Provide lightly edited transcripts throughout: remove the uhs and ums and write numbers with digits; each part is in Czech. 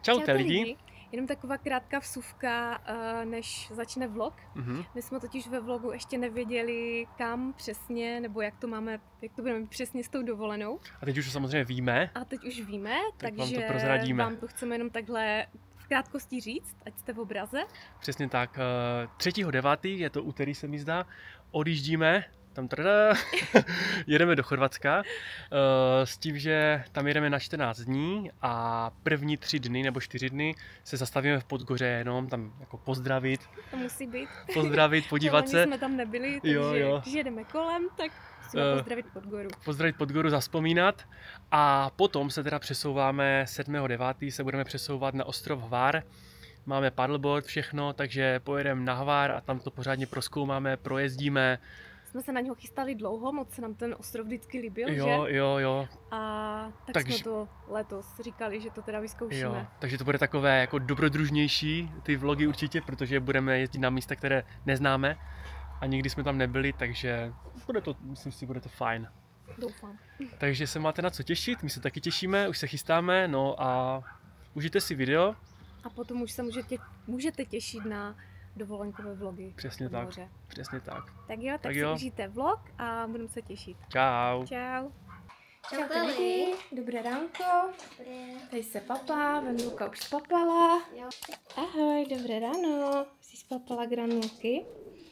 Čaute lidi. Jenom taková krátká vsuvka, než začne vlog. My jsme totiž ve vlogu ještě nevěděli, kam přesně, nebo jak to budeme přesně s tou dovolenou. A teď už samozřejmě víme. Takže vám to prozradíme. Vám to chceme jenom takhle v krátkosti říct, ať jste v obraze. Přesně tak. 3.9. je to úterý, se mi zdá. Odjíždíme. Jedeme do Chorvatska s tím, že tam jedeme na 14 dní a první 3 dny nebo 4 dny se zastavíme v Podgoře jenom tam jako pozdravit. To musí být. Pozdravit, podívat se. jsme tam nebyli, takže když jedeme kolem, tak musíme pozdravit Podgoru. Pozdravit Podgoru, zazpomínat a potom se teda přesouváme 7.9. se budeme přesouvat na ostrov Hvar. Máme paddleboard, všechno, takže pojedeme na Hvar a tam to pořádně prozkoumáme, projezdíme. Jsme se na něho chystali dlouho, moc se nám ten ostrov vždycky líbil, že? Jo. A takže jsme to letos říkali, že to teda vyzkoušíme. Jo, takže to bude takové jako dobrodružnější, ty vlogy určitě, protože budeme jezdit na místa, které neznáme a nikdy jsme tam nebyli, takže myslím si, bude to fajn. Doufám. Takže se máte na co těšit, my se taky těšíme, už se chystáme, no a užijte si video. A potom už se můžete těšit na dovolenkové vlogy. Přesně tak, přesně tak. Tak si užijte vlog a budeme se těšit. Čau. Čau. Čau lidi, dobré ránko. Tady se papá, Venduka už spapala. Ahoj, dobré ráno. Jsi spapala granulky.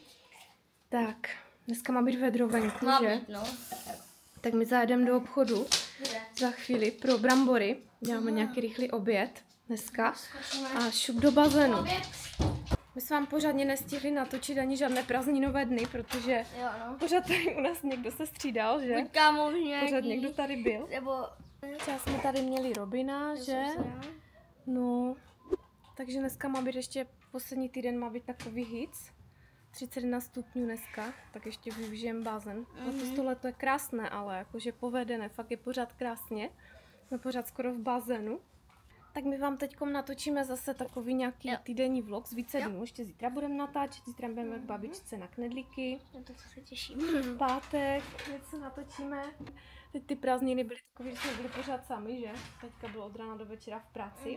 Tak, dneska má být vedro venku, že? No. Tak my zajedeme do obchodu za chvíli pro brambory. Děláme nějaký rychlý oběd dneska a šup do bazénu. My jsme vám pořádně nestihli natočit ani žádné prázdninové dny, protože pořád tady u nás někdo se střídal, že? Pořád někdo tady byl. Třeba jsme tady měli Robina, že? No, takže dneska má být ještě, poslední týden má být takový hic. 31 stupňů dneska, tak ještě využijem bazén. Letos to leto je krásné, ale jakože povedené, fakt je pořád krásně. Jsme pořád skoro v bazénu. Tak my vám teď natočíme zase takový nějaký týdenní vlog z více dnů. Ještě zítra budeme natáčet, zítra budeme k babičce na knedlíky. No to se těším. V pátek něco natočíme. Teď ty prázdniny byly takový, že jsme byli pořád sami, že? Teďka bylo od rána do večera v práci.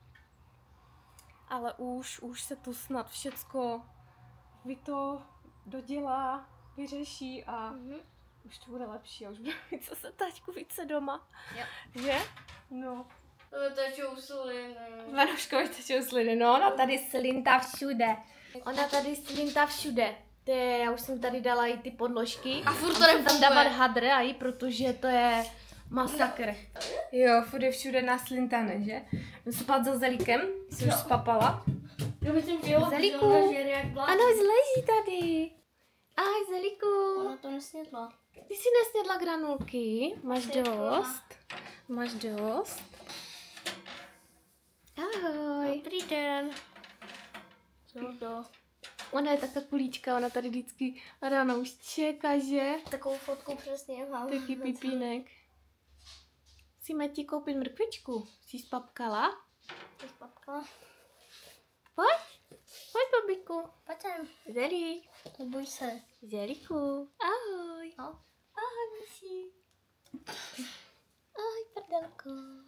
Ale už se tu snad všecko dodělá, vyřeší a už to bude lepší a už bude mít zase taťku více doma. Že? No. Tečou sliny. Vanuškovi tečou sliny, no ona tady slintá všude. Já už jsem tady dala i ty podložky. A furt to tam dávat hadr i protože to je masakr. Jo, furt je všude naslintané, že? Jdu spát za Zelíkem, jsi už spapala. Zelíku, ano, zleží tady. Ahoj Zelíku. Ona to nesnědla. Ty jsi nesnědla granulky, máš dost. Ahoj. Dobrý den. Co to? Ona je taková kulíčka, ona tady vždycky ráno už čeká, že? Takovou fotku přesně mám. Taky pipínek. Musíme ti koupit mrkvičku. Jsi spapkala? Pojď babiku. Pojď sem. Zelík. Neboj se. Zelíku. Ahoj. No. Ahoj, myši. Ahoj, prdelko.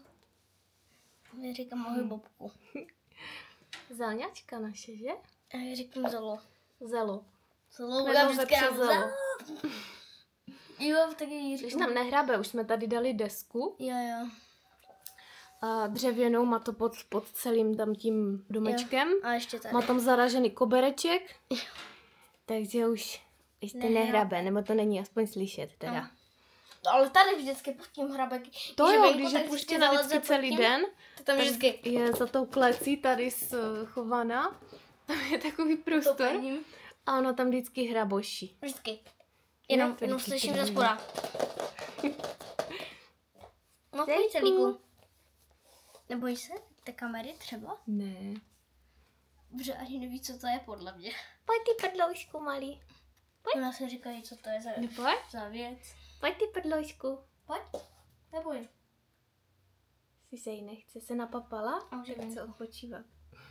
Já říkám ahoj Bobku. Zelňačka naše, že? A já říkám Zelo. Zelo. Zelo, já vždycky Zelo. Jo, taky jí říkám. Když nám nehrabe, už jsme tady dali desku. Jo. Dřevěnou, má to pod celým tam tím domečkem. A ještě tady. Má tam zaražený kobereček. Takže už ještě nehrabe, nebo to není aspoň slyšet teda. No. Ale tady vždycky pod tím hrabeky. To jo, když je puštěna vždycky celý den, to tam vždycky je za tou klecí tady schovaná. Tam je takový prostor a ona tam vždycky hraboší. Vždycky. Jenom slyším ze spoda. No pojď Zelíku. Nebojíš se té kamery třeba? Ne. Dobře, ani neví, co to je podle mě. Pojď ty prdloušku, malý. Ona se říkají, co to je za věc. Pojď ty prdloušku. Pojď, neboj. Si se jí nechce, se napapala A už chce odpočívat.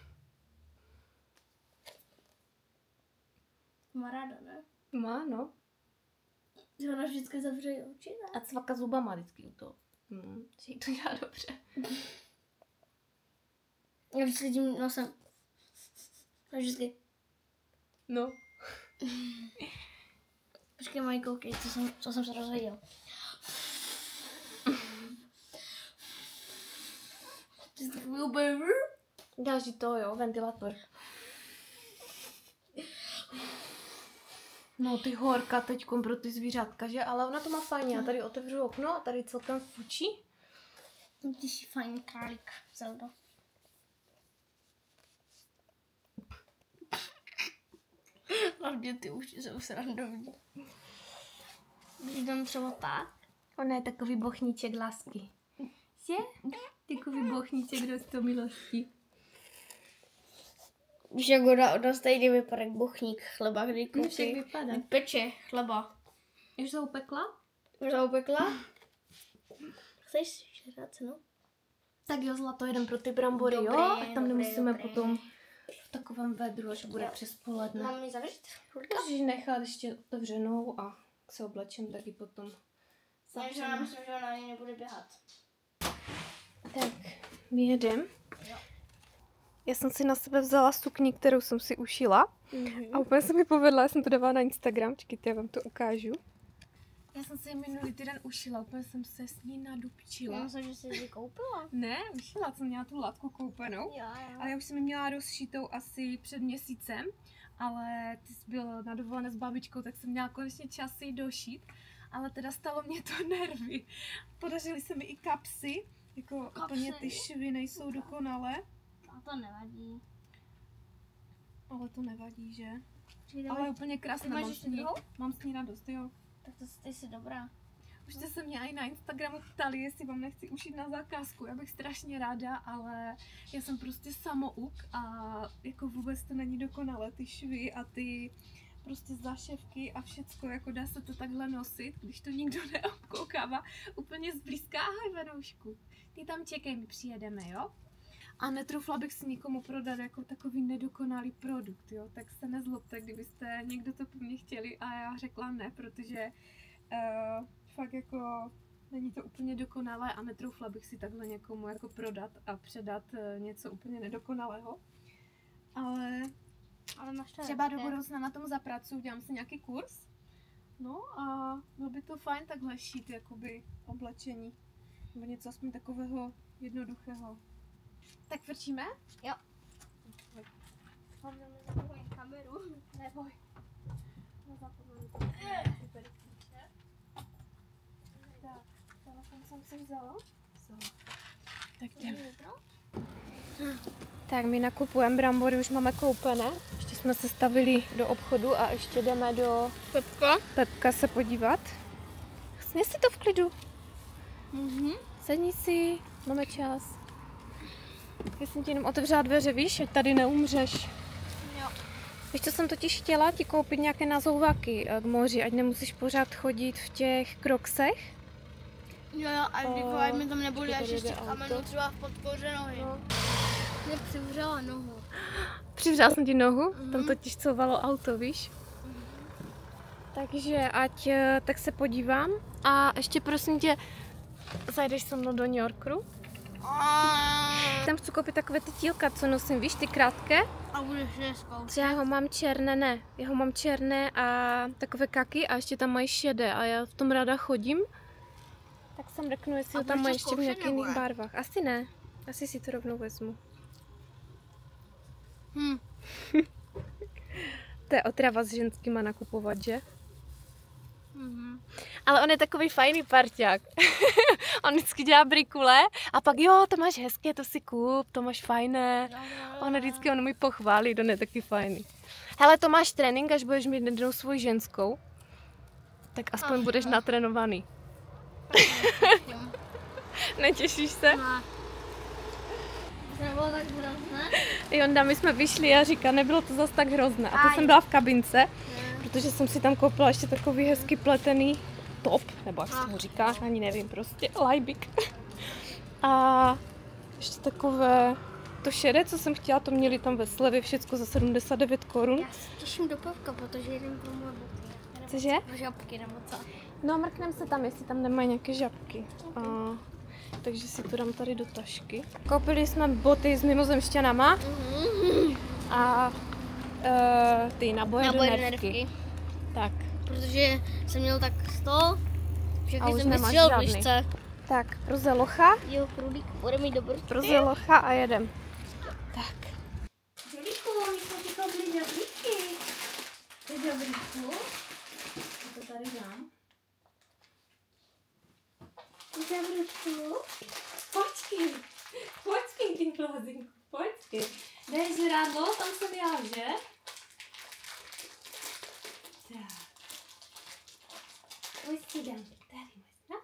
Má ráda, ne? Má, no. Že ona vždycky zavře oči, ne? A cvaka zubama vždycky u toho. Že jí to dělá dobře. Já vždycky tím nosem. A vždycky. No. Počkej, mají koukej, co jsem se rozvěděl. Ty jsi takový úplně... Dáš to, jo, ventilátor. No ty horka teďkom pro ty zvířátka, že? Ale ona to má fajně. Já tady otevřu okno a tady celkem fučí. Ty jsi fajný králík, Zelda. Hlavně ty už jsou srandovní. Když tam třeba tak. Ona je takový bochníček lásky. Je? Takový bochníček roztomilosti. Víš, jak ona od nás tady vypadá jak bochník chleba, kdy Jak kusí vypadá? peče chleba. Už se upekla? Už zaupekla? Chceš žrat, no? Tak jo, zlato, jeden pro ty brambory, Dobrý, jo? A tam dobrý, nemusíme dobrý. potom v takovém vedru, až bude přes poledne. Mám mi zavřít? Můžeš nechat ještě otevřenou a se oblečem taky potom. Já myslím, že ona ani nebude běhat. Tak, my jedem. Já jsem si na sebe vzala sukni, kterou jsem si ušila. A úplně se mi povedla, já jsem to dávala na Instagram, čekajte, já vám to ukážu. Já jsem si ji minulý týden ušila, úplně jsem se s ní nadupčila. Já myslím, že jsi ji koupila. Ne, ušila jsem měla tu latku koupenou. Jo. Ale já už jsem ji měla rozšitou asi před měsícem, ale ty jsi byl na dovolené s babičkou, tak jsem měla konečně čas si ji došít. Ale teda stalo mě to nervy. Podařily se mi i kapsy, jako úplně ty švy nejsou dokonalé. A to nevadí. Ale to nevadí, že? Přijde Ale úplně krásné, máš ještě druhou? mám s ní radost, jo. Tak to ty jsi dobrá. Už jste se mě i na Instagramu ptali, jestli vám nechci ušít na zakázku. Já bych strašně ráda, ale já jsem prostě samouk a jako vůbec to není dokonalé, ty švy a ty prostě zaševky a všecko, jako dá se to takhle nosit, když to nikdo neobkoukává úplně zblízka. Ahoj, Venoušku, ty tam čekej, my přijedeme, jo? A netroufla bych si nikomu prodat jako takový nedokonalý produkt, jo? Tak se nezlobte, kdybyste někdo to po mně chtěli a já řekla ne, protože fakt jako není to úplně dokonalé a netroufla bych si takhle někomu jako prodat a předat něco úplně nedokonalého. Ale máš to třeba do budoucna na tom zapracuju, dělám si nějaký kurz. No a bylo by to fajn takhle šít jakoby oblečení. Nebo něco aspoň takového jednoduchého. Tak vrčíme? Jo. Mám na kameru. Neboj. Tak, telefon jsem si vzala. Tak jdem. Tak my nakupujeme brambory, už máme koupené. Ještě jsme se stavili do obchodu a ještě jdeme do Pepka se podívat. Sně si to v klidu. Sedni si, máme čas. Já jsem ti jenom otevřela dveře, víš, ať tady neumřeš. Jo. Víš, co jsem totiž chtěla? Ti koupit nějaké nazouvaky k moři, ať nemusíš pořád chodit v těch kroksech. Jo, a ať mi tam nebolí až ještě kamenu třeba v podpoře nohy. No. Mě přivřela nohu. Přivřela jsem ti nohu, tam totiž couvalo auto, víš. Takže ať tak se podívám. A ještě prosím tě, zajdeš se mnou do New Yorku? Tam chci koupit takové ty tílka, co nosím, víš, ty krátké. A budeš je zkoušet. Já ho mám černé, ne. Já ho mám černé a takové kaky a ještě tam mají šedé a já v tom ráda chodím. Tak jsem řeknu, jestli ho tam mají ještě v nějakých jiných barvách. Asi ne. Asi si to rovnou vezmu. To je otrava s ženskýma nakupovat, že? Ale on je takový fajný parťák. On vždycky dělá brikule a pak jo, to máš hezké, to si kup, to máš fajné. On vždycky mi pochválí, to je taky fajný. Hele, to máš trénink, až budeš mít jednou svou ženskou, tak aspoň budeš natrénovaný. Netěšíš se? To nebylo tak hrozné? Jonda, my jsme vyšli a říká, nebylo to zas tak hrozné. A to jsem byla v kabince, protože jsem si tam koupila ještě takový hezky pletený top, nebo jak se mu říká, ani nevím, prostě lajbik. A ještě takové, to šedé, co jsem chtěla, to měli tam ve slevě všecko za 79 korun. Já se těším do Pevka, protože jeden pro moje boty. Cože? Žabky nebo co? No, mrkneme se tam, jestli tam nemají nějaké žabky. A takže si to dám tady do tašky. Koupili jsme boty s mimozemšťanama a ty naboje do nervky. Tak. Protože jsem měl tak 100, A všechny už jsem nemáš vystřelil v žádný. lišce. Tak, pro zelocha. Jo, Krulík, bude mít dobrý. Pro zelocha a jedem. Tak. Krulíku, my jsme ti koupili žablíky. To je žablíku. To tady dám. Žablíku. Počkej, ty blázinku, počkej. Dej žrádlo, tam jsem já, že? Tak. Už si dám tady možná.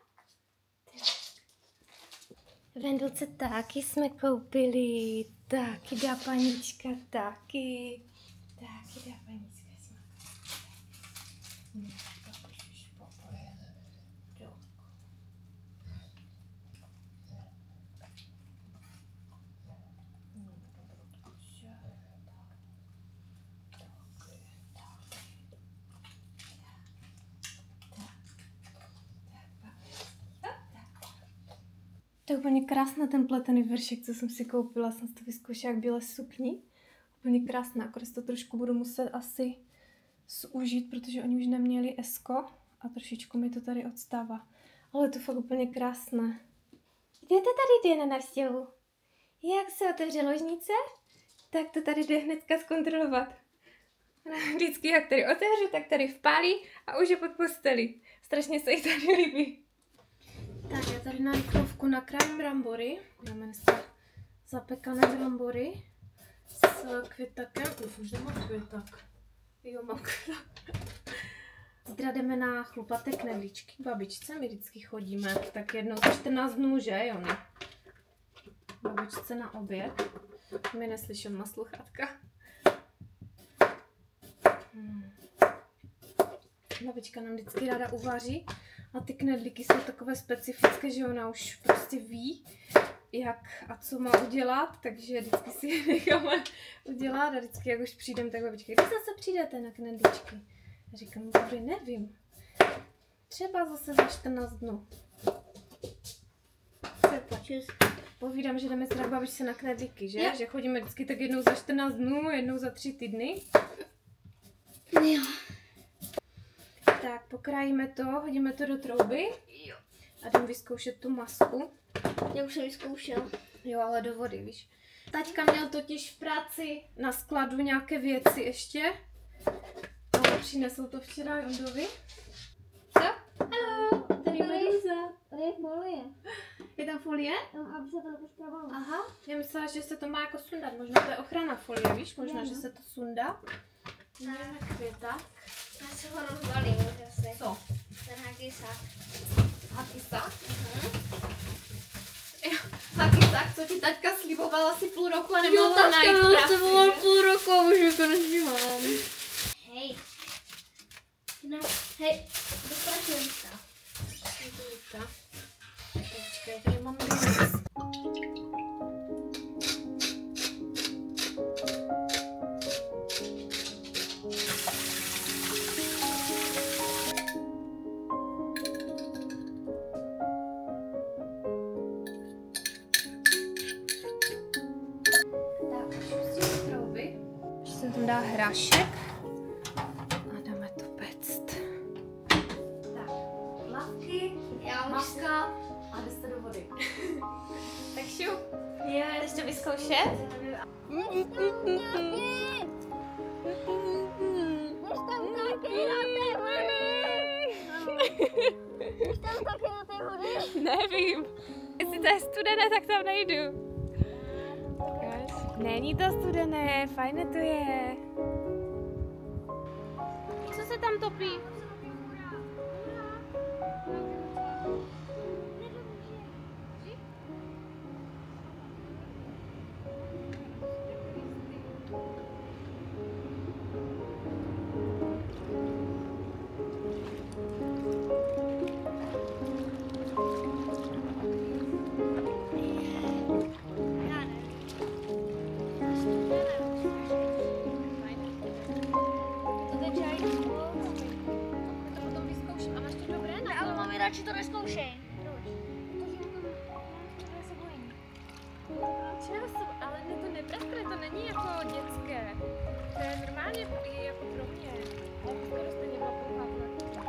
Vendulce taky jsme koupili. Taky dá panička, taky. Taky dá panička. To je úplně krásný ten pletený veršek, co jsem si koupila. Jsem si to vyzkoušela jak bílé sukni. Úplně krásná, akorát to trošku budu muset asi zúžit, protože oni už neměli esko a trošičku mi to tady odstává. Ale je to fakt úplně krásné. Kde to tady jde na návštěvu? Jak se otevře ložnice, tak to tady jde hnedka zkontrolovat. Vždycky jak tady otevřu, tak tady vpálí a už je pod posteli. Strašně se jí tady líbí. Tak já tady na rychlovku nakrájím brambory. Dáme dneska zapekané brambory s květakem. Už nemám květak. Jo, mám květak. Zítra jdeme na chlupaté knedlíčky. Babičce my vždycky chodíme. Tak jednou za 14 dnů, že jo? Ne? Babičce na oběd. My neslyším na sluchátka. Babička nám vždycky ráda uvaří. A ty knedlíky jsou takové specifické, že ona už prostě ví, jak a co má udělat, takže vždycky si je necháme udělat a vždycky, jak už přijdem, tak babička, kdy zase přijdete na knedlíčky? Já říkám, dobrý, nevím. Třeba zase za 14 dnů. Povídám, že jdeme s babičce na knedlíky, že? Že chodíme vždycky tak jednou za 14 dnů, jednou za 3 týdny. Jo. Tak, pokrájíme to, hodíme to do trouby. Jo. A jdem vyzkoušet tu masku. Já už jsem vyzkoušel. Jo, ale do vody, víš. Taťka měl totiž v práci na skladu nějaké věci ještě. Ale přinesl to včera Jondovi. Co? Haló, tady Meduza. Tady je folie. Je tam folie? Aby se to nepošpravalo. Aha, já myslela, že se to má jako sundat. Možná to je ochrana folie, víš? Možná, že se to sundá. Máme květak. Já se ho rozvalím už asi. Co? Ten hakysák. Hakysák? Hakysák, co ti taťka slibovala asi půl roku a nemohla to najít v práci, že? Půl roku a už ho konečně mám. Hej. No, hej, dostaneš místa. Počkej, tady mám věc. Dá hrášek a dáme to pect. Tak, lavky, maska a jste do vody. Tak šup. Chceš to vyzkoušet? Nevím. Jestli to je studené, tak tam nejdu. Není to studené, fajné to je. Co se tam topí? Radši to neskoušej. je jako pro mě. Ale to skoro stejně byla pocházet.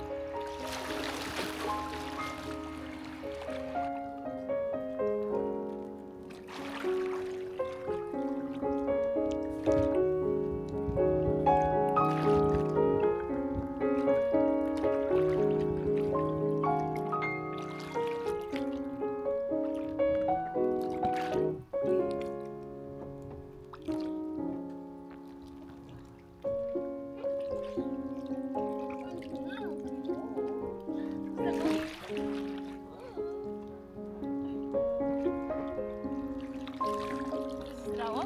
Zdravo?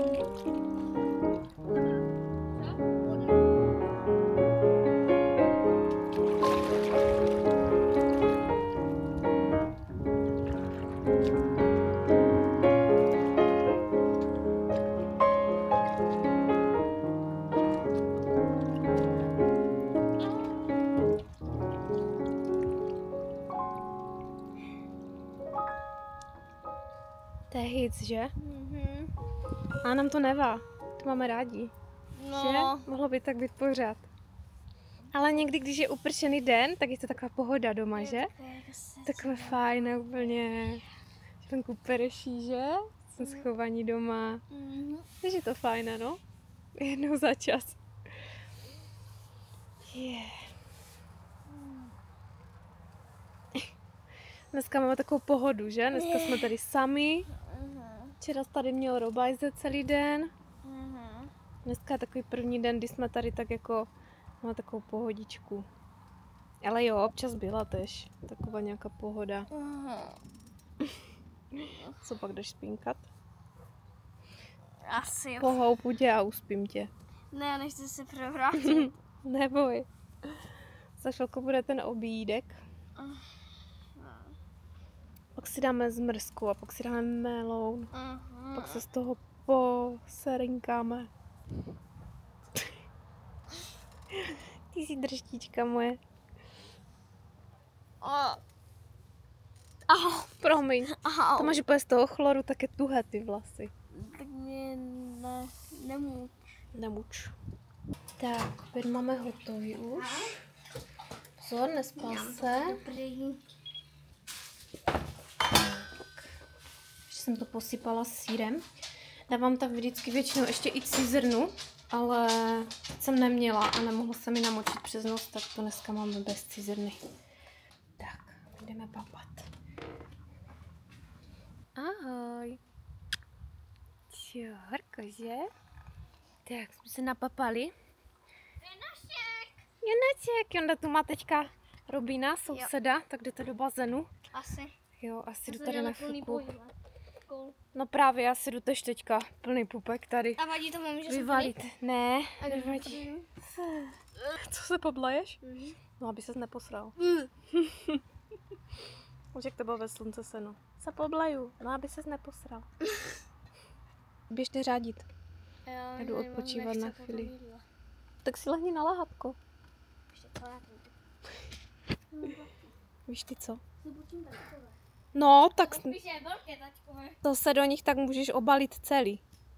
To je hit, že? A nám to nevá. To máme rádi. No. Že? Mohlo by tak být pořád. Ale někdy, když je upršený den, tak je to taková pohoda doma, že? Takové fajn úplně. Venku prší, že? Jsem schovaní doma. Takže je to fajné, no? Jednou za čas. Dneska máme takovou pohodu, že? Dneska jsme tady sami. Včera tady měl Robajze celý den. Dneska je takový první den, kdy jsme tady tak jako máme takovou pohodičku. Ale jo, občas byla tež taková nějaká pohoda. Co pak jdeš spínkat? Asi. Pohoupu tě a uspím tě. Ne, nechci se převrátit. Neboj. Za chvilku bude ten obídek. Pak si dáme zmrzku a pak si dáme meloun. Pak se z toho poserinkáme. Ty jsi držtíčka moje. Promiň. To máš úplně z toho chloru také tuhé ty vlasy. Tak mě nemůžu. Nemuč. Tak, opět máme hotový už. Pozor, nespal se. Ještě jsem to posypala sýrem. Dávám tam vždycky většinou ještě i cizrnu, ale jsem neměla a nemohla se mi namočit přes noc, tak to dneska máme bez cizrny. Tak, jdeme papat. Ahoj. Čorko, že? Tak, jsme se napapali. Jonáček, Jonda tu má teďka Robina, souseda, tak jdete do bazénu. Asi. Jo, asi jdu tady na chvilku. No právě, já si jdu tež teďka plný pupek tady. A vadí to mám, že vyvalit. Ne, A nevadí. Co se poblaješ? No, aby ses neposral. Už jak to bylo ve slunce seno. Se poblaju, no aby ses neposral. Běžte řádit. Já jdu odpočívat na chvíli. Tak si lehni na lahátko. Víš ty co? No, tak to se do nich tak můžeš obalit celý.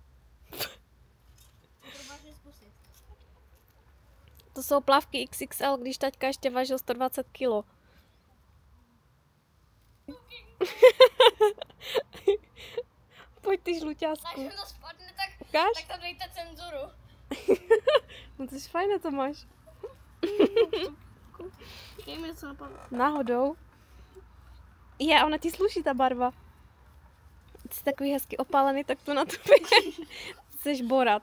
To jsou plavky XXL, když taťka ještě vážil 120 kg. Pojď ty žluťásku. Až to spadne, tak tam dejte cenzuru. No to je fajné, to máš. Je mi něco napadlo. Náhodou. Je, ona ti sluší ta barva. Jsi takový hezky opálený, tak to na tobě. Chceš borat.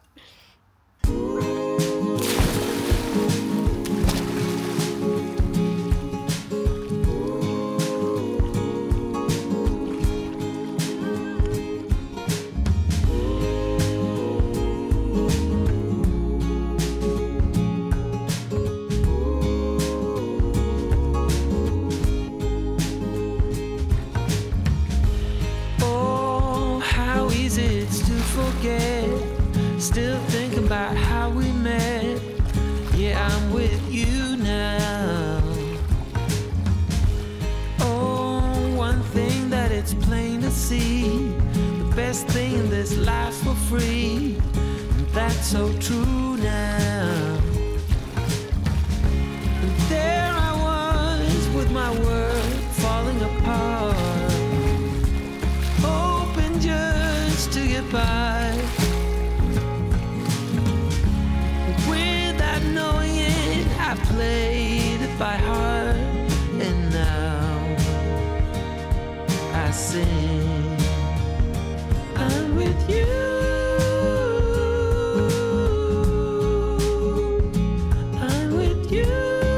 Still thinking about how we met. Yeah, I'm with you now. Oh, one thing that it's plain to see, the best thing in this life for free, and that's so true now. just to get by. Without knowing it, I played it by heart, and now I sing. I'm with you. I'm with you.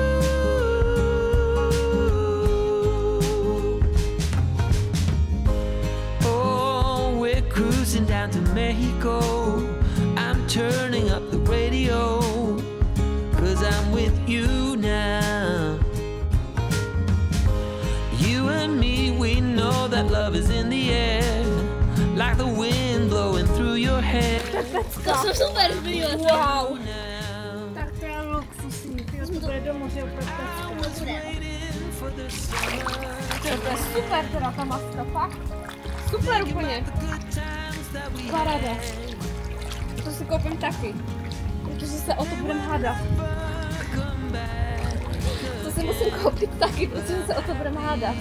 Oh, we're cruising down to Mexico. I'm turning up the radio, 'cause I'm with you now. You and me, we know that love is in the air, like the wind blowing through your hair. To jsou super brýle. Wow. Tak to je luxusní. To bude do moře úplně To je super teda ta maska, fakt. Super úplně. Paráda. To si koupím taky. Protože se o to budem hádat. To si musím koupit taky, protože se o to budem hádat.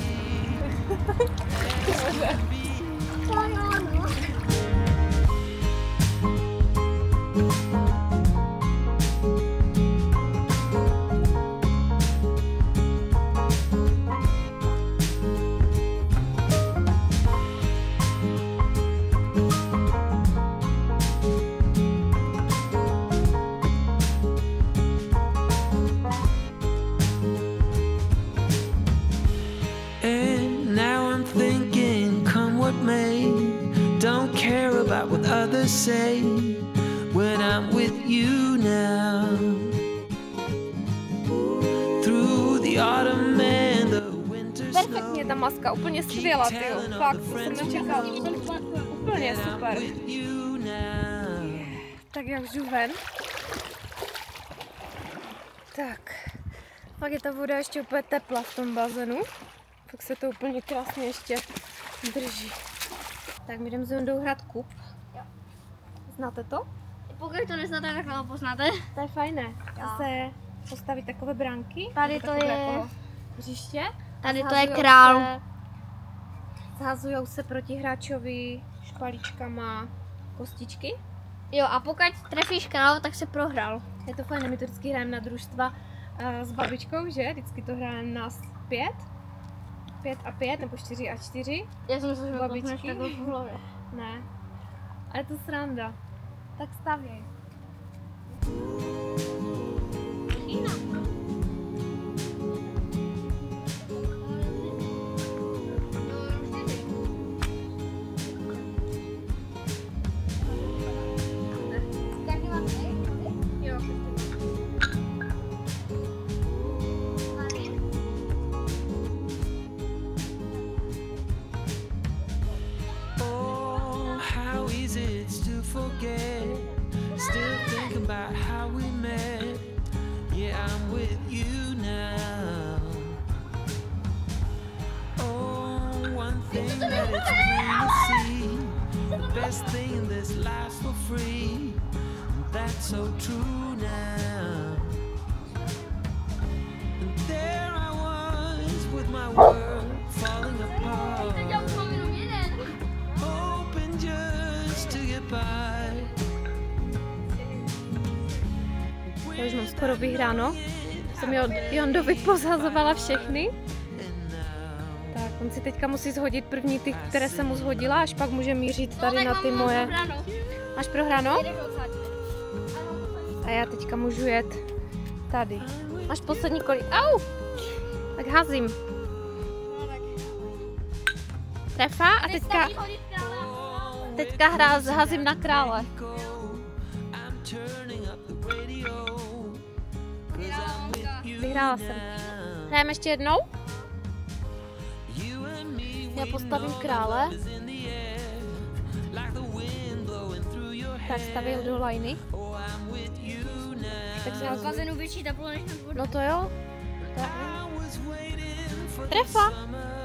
And now I'm thinking, come what may, don't care about what others say, when I'm with you now. Through the autumn and the winter snow. Perfektně ta maska, úplně skvělá, tyjo. Fakt, to jsem nečekala. Úplně super. With you now. Tak já už jdu ven. Tak, pak je ta voda ještě úplně teplá v tom bazénu. Tak se to úplně krásně ještě drží. Tak my jdeme s Jondou hrát kup. Znáte to? Pokud to neznáte, tak to poznáte. To je fajné. Zase postavit takové bránky. Tady to takové je- jako hřiště. Tady to je Zhazujou král. Zhazujou se proti hráčovi špalíčkama kostičky. Jo, a pokud trefíš král, tak se prohrál. Je to fajn, my to vždycky hrajeme na družstva s babičkou, že? Vždycky to hrajeme nás 5. 5 a 5 nebo 4 a 4. Já jsem se Babičky. takhle v hlavě. Ne. A je to sranda. Tak stavěj. Jo. Oh, how easy it's to forget. Still thinking about how we met. Yeah, I'm with you now. Oh, one thing that it's plain to see. The best thing in this life's for free. That's so true now. And there I was with my world falling apart. Hoping just to get by. Já už mám skoro vyhráno. Jsem Jondovi pozhazovala všechny. Tak, on si teďka musí shodit první ty, které jsem mu shodila, až pak může mířit tady na ty moje. Máš prohráno? A já teďka můžu jet tady. Máš poslední kolik. Au! Tak házím. Trefa a teďka házím na krále. Vyhrála jsem. Hrajeme ještě jednou? Já postavím krále. Tak stavím do lajny. Tak se V bazénu větší teplo než na vodu. No to jo. Tak. Trefa!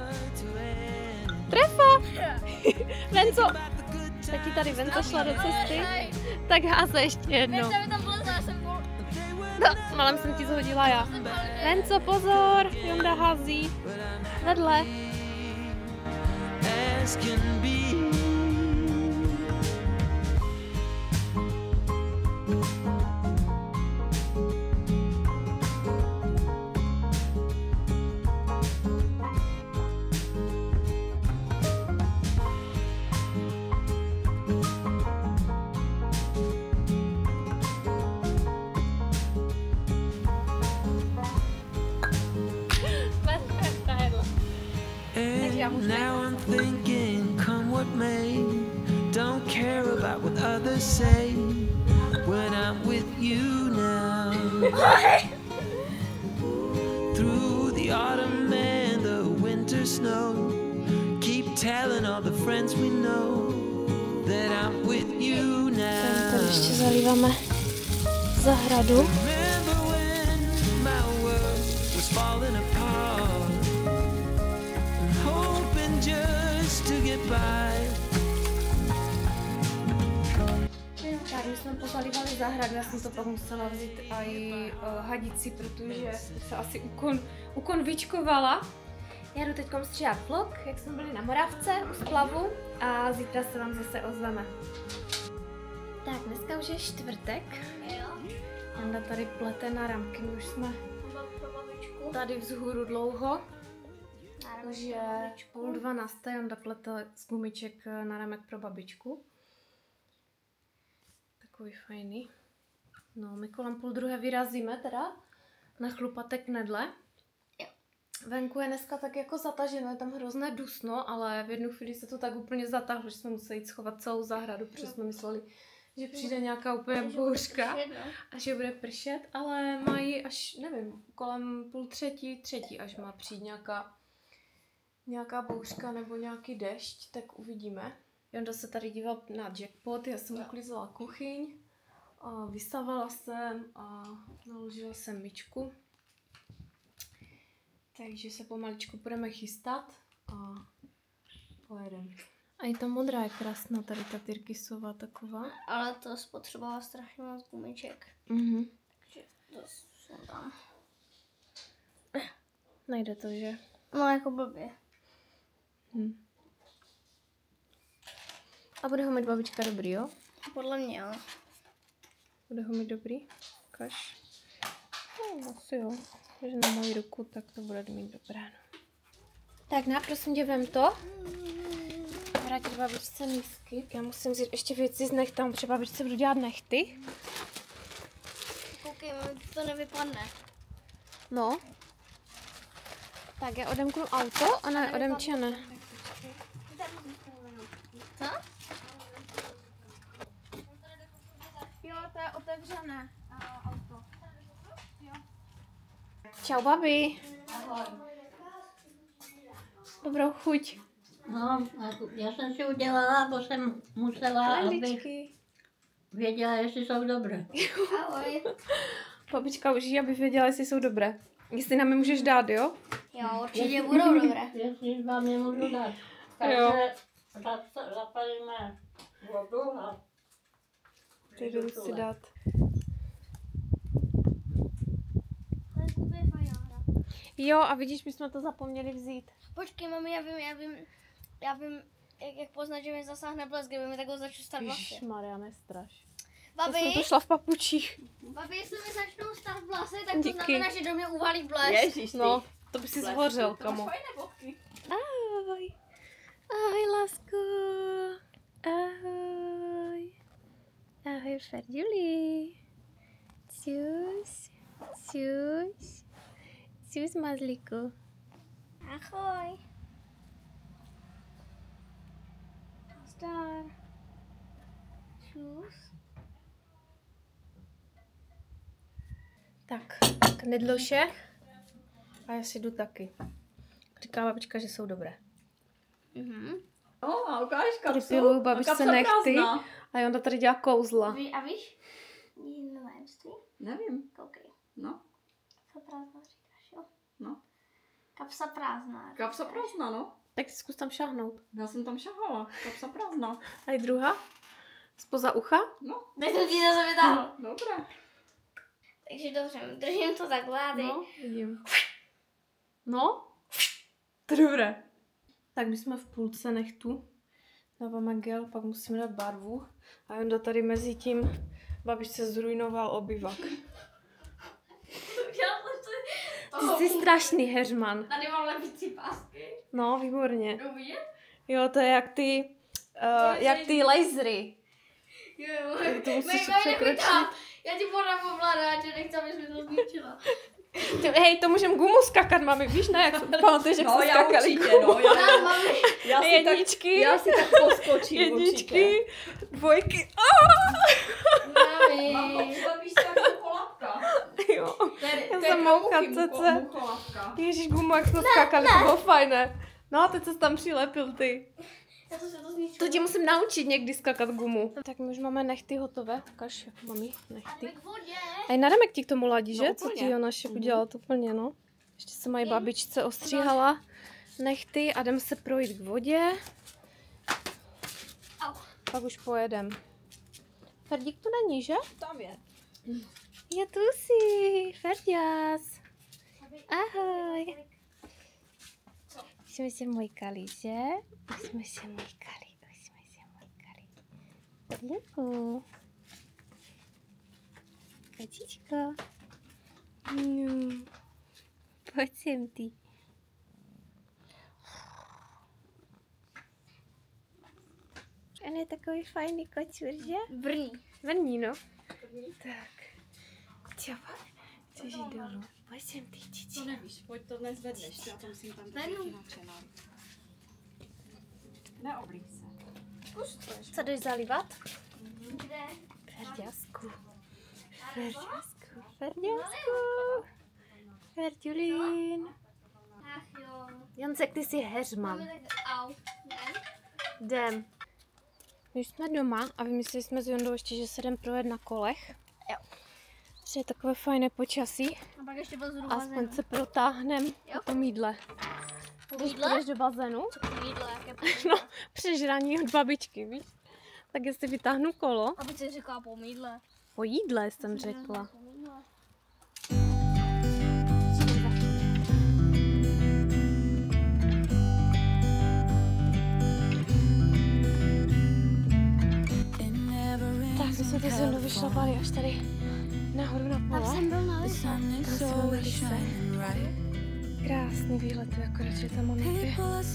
Trefa! Venco! Tak ti tady Venco šla do cesty. Tak háze ještě jednou. Nechce mi tam vlezla, já jsem byl... No, malem jsem ti zhodila já. Venco, pozor! Jonda hází. Vedle. As can be. Now I'm thinking, come what may, don't care about what others say when I'm with you now. Through the autumn and the winter snow, keep telling all the friends we know that I'm with you now. Tady ještě zalíváme zahradu. Remember when my world was falling apart, hoping just to get by. Tak, my jsme pozalívali zahradu, já jsem to pak musela vzít i hadici, protože se asi ukonvičkovala. Já jdu teď stříhat vlog, jak jsme byli na Moravce u splavu a zítra se vám zase ozveme. Tak, dneska už je čtvrtek. Janda tady plete na ramky, už jsme tady vzhůru dlouho. Už je 11:30, Janda plete z gumiček na ramek pro babičku. Takový fajný. No, my kolem 11:30 vyrazíme teda na chlupatek Nedle. Venku je dneska tak jako zataženo, je tam hrozné dusno, ale v jednu chvíli se to tak úplně zatáhlo, že jsme museli jít schovat celou zahradu, protože jsme mysleli, že přijde nějaká úplně bouřka a že bude pršet, ale mají až, nevím, kolem 2:30 až má přijít nějaká bouřka nebo nějaký dešť, tak uvidíme. Jonda se tady díval na jackpot, já jsem uklízela kuchyň, a vysávala jsem a naložila jsem myčku. Takže se pomaličku budeme chystat a pojedeme. A i ta modrá je krásná, tady ta tyrkysová taková. Ale to spotřebovala strašně moc gumiček. Takže to jsem tam. Nejde to, že? No jako blbě. A bude ho mít babička dobrý, jo? Podle mě, jo. Bude ho mít dobrý? Ukaž. No, asi jo. Když na moji ruku, tak to bude mít dobré. No. Tak na, prosím tě, vem to. Vrátit babičce mísky. Já musím vzít ještě věci z nechtám, protože babičce budu dělat nechty. Koukej, to nevypadne. No. Tak já odemknu auto, ona odemčene. Co? Jo, to je otevřené auto. Čau, babi. Ahoj. Dobrou chuť. No, já jsem si udělala, bo jsem musela, abych Klendičky. věděla, jestli jsou dobré. Ahoj. Babička už jí, aby věděla, jestli jsou dobré. Jestli nám je můžeš dát, jo? Jo, určitě budou dobré. Jestli vám je můžu dát. Jo. Takže zapalíme vodu a Teď jdu si dát. Jo, a vidíš, my jsme to zapomněli vzít. Počkej, mami, já vím, jak poznat, že mi zasáhne blesk, kdyby mi takhle začal stát vlasy. Ježišmarja, nestraš. Já jsem Babi, to šla v papučích. babi, jestli mi začnou stát vlasy, tak Díky. to znamená, že do mě uvalí blesk. Ježiš, No, to by si zhořel, kamo. Ahoj. Ahoj, lásko. Ahoj. Ahoj, Ferduli. Cus. Cus. Cus, mazlíku. Ahoj. Zdar. Čus. Tak, knedloše. A já si jdu taky. Říká babička, že jsou dobré. No, a ukáž Tady kapsu. piluju babičce kapsa nechty. prázdná. A Jonda tady dělá kouzla. A víš? Jedno tajemství? Nevím, Koukej. no, Kapsa prázdná říkáš, jo? no. Kapsa prázdná. Kapsa prázdná, no. Tak zkus tam šáhnout. Já jsem tam šahala, kapsa prázdná. A i druhá? Spoza ucha? No, Tak to ti zase vytáhl. dobré. Takže dobře, držím to takhle a ty. No, vidím. No, to je dobré. Tak my jsme v půlce nechtu. Dáváme gel, pak musíme dát barvu. A Jonda tady mezi tím babičce zrujnoval obyvak. Ty jsi strašný heřman. Tady mám lepicí pásky. No, výborně. Jdu vidět? Jo, to je jak ty lasery. Jo, To musíš Mami, překročit. Já ti podám ovládáč, nechci, abys mi to zničila. Hej, to můžeme gumu skakat, mami, víš, ne? Jak pamatuješ, jak No, se já skakali určitě, gumu. no. Já si Jedničky. Já si tak poskočím Jedničky, dvojky. Mami. Víš, tak mucholapka. Jo. Já jsem moucha, cece. Mucholapka. Ježíš, gumu, jak jsme skákali, to bylo fajné. No, teď se tam přilepil ty. Já to se to zničilo. To tě musím naučit někdy skakat gumu. Tak my už máme nechty hotové. Ukaž, jak mami, nechty. K vodě. A i Nademek ti k tomu ladí, že? No, Co úplně. ti Jonášek udělal, to úplně, no. Ještě se mají babičce ostříhala nechty a jdem se projít k vodě. Au. Pak už pojedem. Ferdík tu není, že? Tam je. Je tu jsi, Ferdias. Ahoj. Už jsme se mojkali, že? Už jsme se mojkali. Ferdíku. Kočičko. Pojď sem ty. On je takový fajný kočur, že? Vrní, no. Tak. Čapa. Chceš jít dolů? Pojď sem ty, čiči. To nevíš, pojď to nezvedneš, já to musím tam držet jinak na. Neoblík se. Co jdeš zalivat? Kde? Ferdiasku. Ferdiulín. Ach jo. Jancek, ty jsi heřman. Máme tak, au. Ne? Jdem. My už jsme doma a vymysleli jsme s Jondou ještě, že se jdem projet na kolech. Jo. Že je takové fajné počasí. A pak ještě byl zhruba Aspoň se protáhneme po tom jídle. Když půjdeš do bazénu, jídlo, jaké no, přežraní od babičky, víš? Tak jestli vytáhnu kolo. Aby si řekla po jídle. Po jídle jsem řekla. Tak, my jsme ty zrovna vyšlapali až tady nahoru na pole. Jsem byl na Krásný výhled, akorát, že tam máme dvě.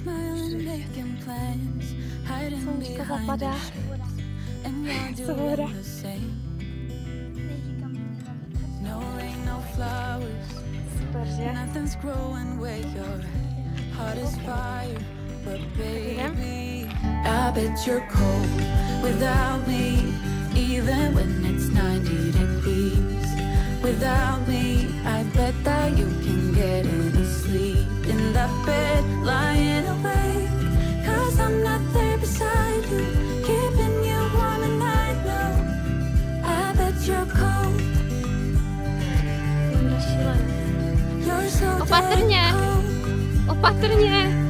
Sluníčko zapadá. Svoboda. Super, že? Jdem? I bet you're cold without me, even when it's 90 degrees. Without me, I bet that you can get any sleep in that bed, lying awake. 'Cause I'm not there beside you, keeping you warm and I know. I bet you're cold. You're so Opatrně. dead cold. Opatrně.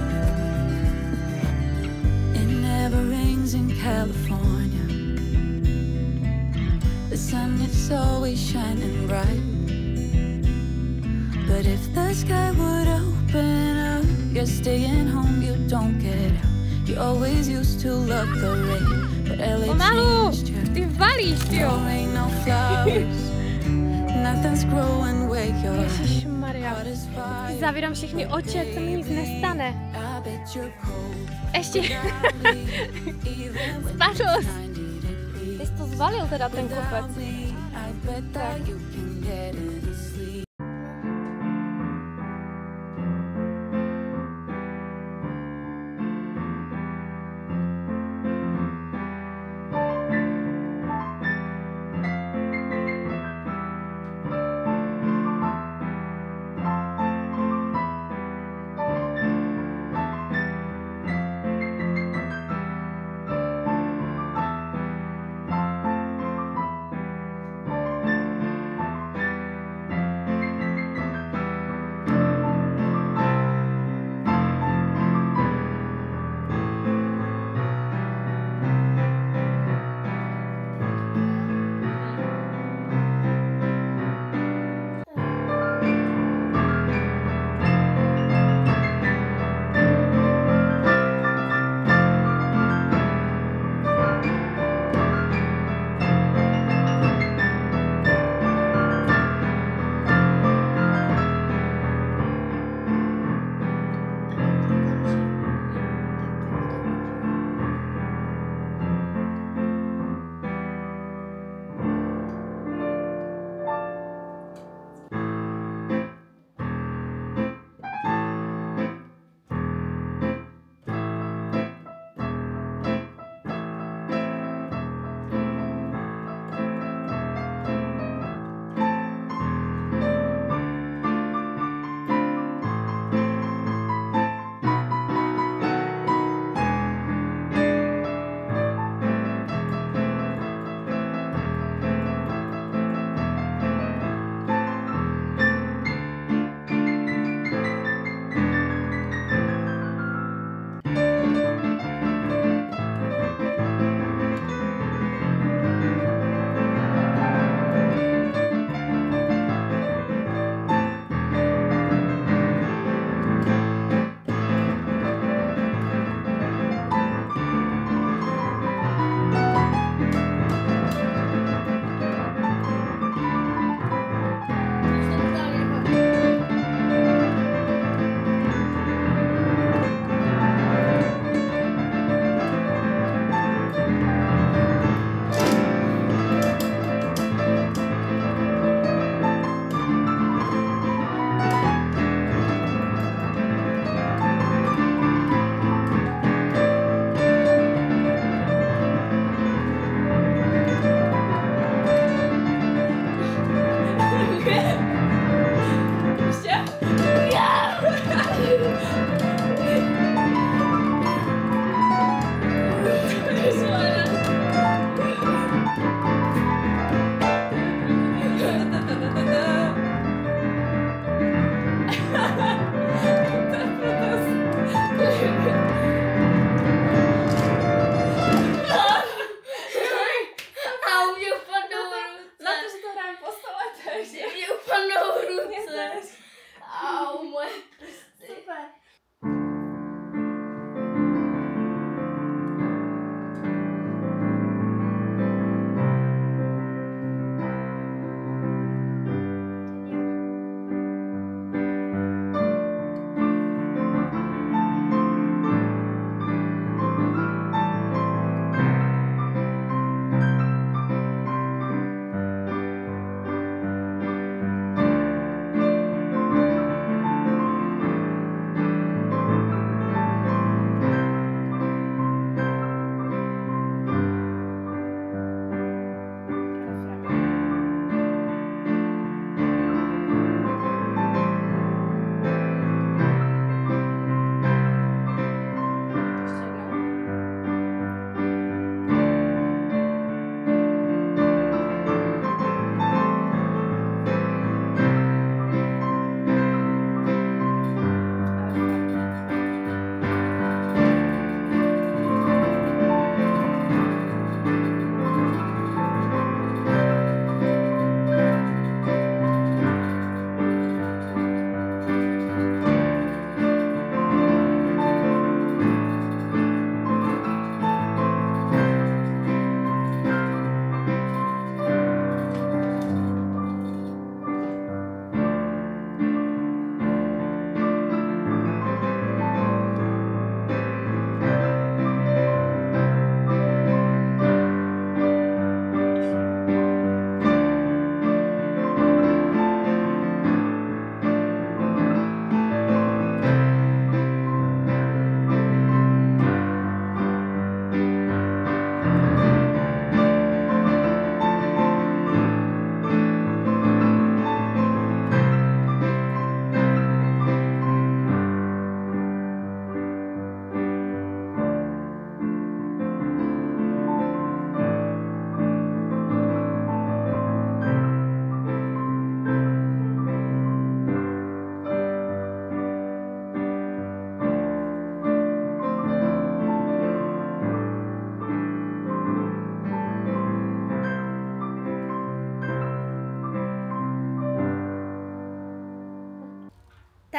In California, the sun is always shining bright. But if the sky would open up, you're staying home, you don't get out. You always used to love the rain, but LA Pomalu, changed you. ty valíš, jo. No rain, no flowers, nothing's growing where you're. Ježišmarja. Ty zavírám všechny oči, ať se mi nic nestane. I bet you're cold. Ještě. Spadl. Ty jsi to zvalil teda ten kopec. Tak.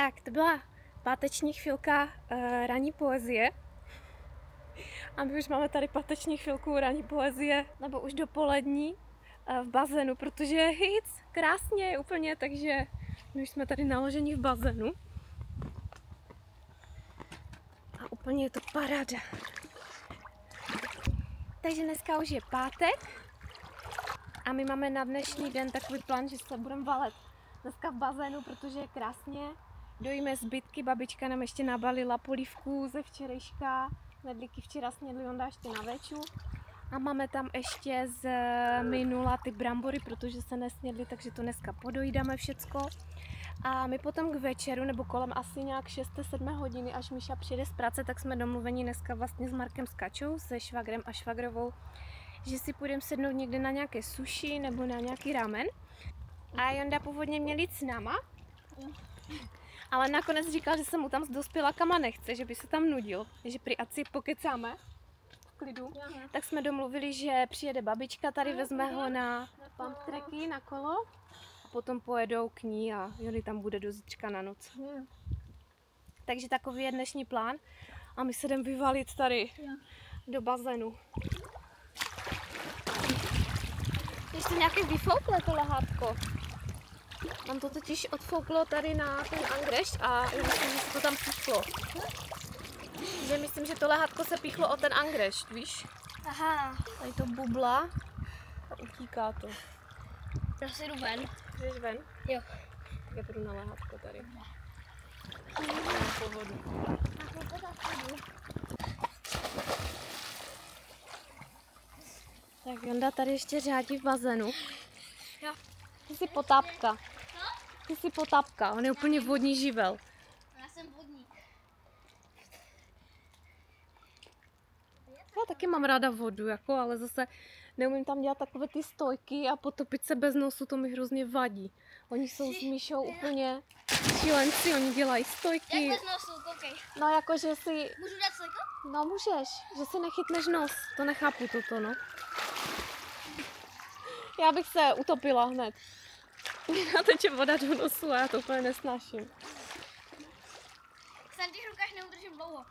Tak, to byla páteční chvilka ranní poezie. A my už máme tady páteční chvilku ranní poezie, nebo už dopolední v bazénu, protože je hit, krásně je úplně, takže my už jsme tady naloženi v bazénu. A úplně je to paráda. Takže dneska už je pátek a my máme na dnešní den takový plán, že se budeme valet dneska v bazénu, protože je krásně. Dojíme zbytky, babička nám ještě nabalila polívku ze včerejška, medlíky včera snědli, Jonda ještě na veču. A máme tam ještě z minula ty brambory, protože se nesnědli, takže to dneska podojídáme všecko. A my potom k večeru, nebo kolem asi nějak 6-7 hodiny, až Míša přijde z práce, tak jsme domluveni dneska vlastně s Markem s Kačou, se švagrem a švagrovou, že si půjdeme sednout někde na nějaké sushi nebo na nějaký ramen. A Jonda původně měl jít s náma, ale nakonec říkal, že se mu tam s dospělákama nechce, že by se tam nudil, že prý ať si pokecáme v klidu. Tak jsme domluvili, že přijede babička, tady vezme ho na pump tracky, na kolo. Potom pojedou k ní a Jony tam bude do zítřka na noc. Takže takový je dnešní plán a my se jdeme vyvalit tady do bazénu. Ještě nějaké vyfoukle to lehátko. Tam to totiž odfouklo tady na ten angrešť a myslím, že se to tam píchlo. Že myslím, že to lehátko se píchlo o ten angrešť, víš? Aha. Tady to bubla a utíká to. Já si jdu ven. Jdeš ven? Jo. Tak já půjdu na lehátko tady. Pohodu. Tak Jonda tady ještě řádí v bazénu. Jo. Ty jsi potápka. Ty jsi potápka, on je úplně vodní živel. Já jsem vodník. Já taky mám ráda vodu, jako, ale zase neumím tam dělat takové ty stojky a potopit se bez nosu, to mi hrozně vadí. Oni jsou s Míšou úplně šílenci, oni dělají stojky. Jak bez nosu, koukej. No jako, že si... Můžu dát stojku? No můžeš, že si nechytneš nos, to nechápu toto, no. Já bych se utopila hned. A teče voda do nosu a já to úplně nesnáším. Se na těch rukách neudržím dlouho.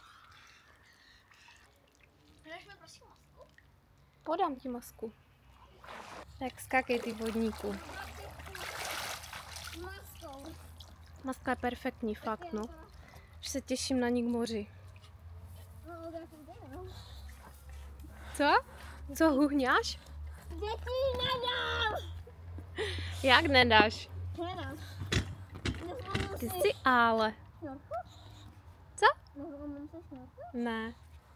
Dáš mi prosím masku? Podám ti masku. Tak skákej ty vodníku. Maskou. Maska je perfektní, fakt, no. Už se těším na ní k moři. Co? Co, huhňáš? Děti nedám! Jak nedáš? Nedám. Ty jsi ale. Co? Mám se šňůrku? Ne.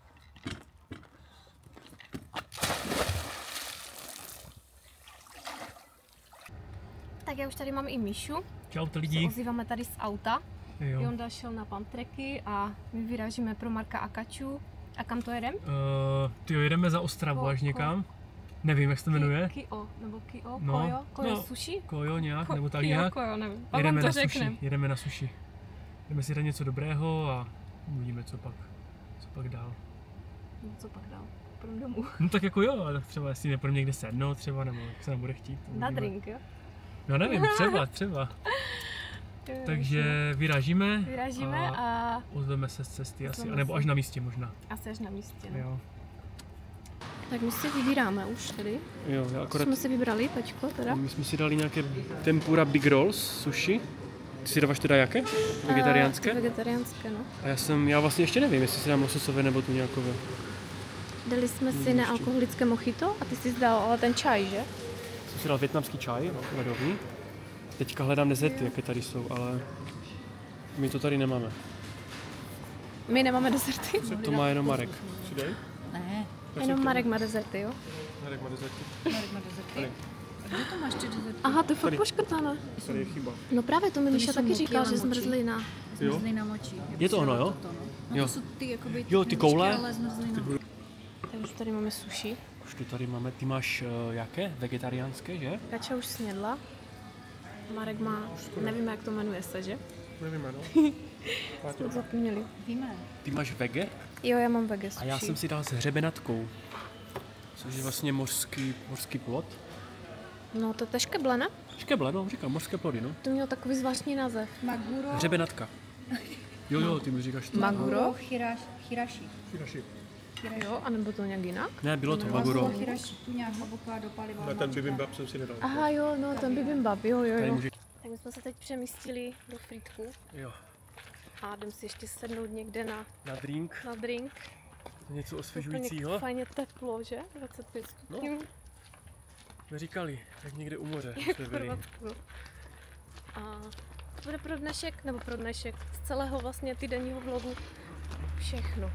Tak já už tady mám i Míšu. Čau to Se lidi. ozýváme tady z auta. Jo. Jonda šel na pump tracky a my vyrážíme pro Marka a Kaču. A kam to jedem? Tyjo, jedeme za Ostravu až někam. Nevím, jak se to jmenuje. Kio, nebo Kio, No, Kojo, Kojo no. sushi? Kojo nějak, nebo tak Kio, nějak. Kojo, nevím. A Jedeme vám na to řekneme. sushi. Jedeme na sushi. Jdeme si dát něco dobrého a uvidíme, co pak dál. No, co pak dál? Půjdeme domů. No tak jako jo, ale třeba jestli nepůjdeme někde sednout třeba, nebo jak se nám bude chtít. Na uvidíme. drink, jo? No nevím, třeba. Takže vyrážíme a ozveme se z cesty asi, ozveme nebo se. až na místě možná. asi až na místě. No. Jo, Tak my si vybíráme už tady. jo, já akorát, Jsme si vybrali, tačko, teda. my jsme si dali nějaké tempura big rolls, sushi. Ty si dáváš teda jaké? Vegetariánské? Vegetariánské, no. A já vlastně ještě nevím, jestli si dám lososové nebo tu nějakové. Dali jsme si nealkoholické mojito a ty jsi dal ale ten čaj, že? Jsem si dal vietnamský čaj, ledový. Teďka hledám dezerty, jaké tady jsou, ale my to tady nemáme. My nemáme dezerty. To má jenom Marek. Přidej? Ne, Jenom Marek má dezerty, jo? Marek má dezerty. Marek má dezerty. Kde to máš ty dezerty? Aha, to je fakt Tady. poškrtané. Tady je chyba. No právě to mi Míša jsou taky moky, říkal, ale že moči. zmrzlina. Jo? Zmrzlina močí. Je to ono, jo? No Jo. to jsou ty jakoby... Jo, ty koule? Ale zmrzlina. Tak už tady máme sushi. Už tu tady máme, ty máš jaké? Vegetariánské, že? Kača už snědla. Marek má, nevíme jak to jmenuje se, že? Nevíme, no. Jsme zapomněli. Víme. Ty máš vege? Jo, já mám vege A sushi. já jsem si dal s hřebenatkou. Což je vlastně mořský plod. No to je škeble, ne? Škeble, no, říkám, mořské plody, no. To mělo takový zvláštní název. Maguro. Hřebenatka. Jo, ty mi říkáš to. Maguro? Hirashi. Jo, anebo to nějak jinak? Ne, bylo to maguro. Hirashi, tu nějak avokádo, palivo. Na ten bibimbap jsem si nedal. Aha, jo, no, ten bibimbap, jo. Tady může... Tak my jsme se teď přemístili do frýtku Jo, a jdem si ještě sednout někde na drink. na drink. Něco Úplně osvěžujícího. fajně teplo, že? 25 stupňů. My říkali, jak někde u moře Jak jsme v byli. Chorvatsku. A to bude pro dnešek, z celého vlastně týdenního vlogu všechno.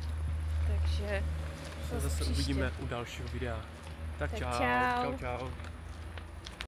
Takže Se zase uvidíme u dalšího videa. Tak Tak čau. čau. Čau.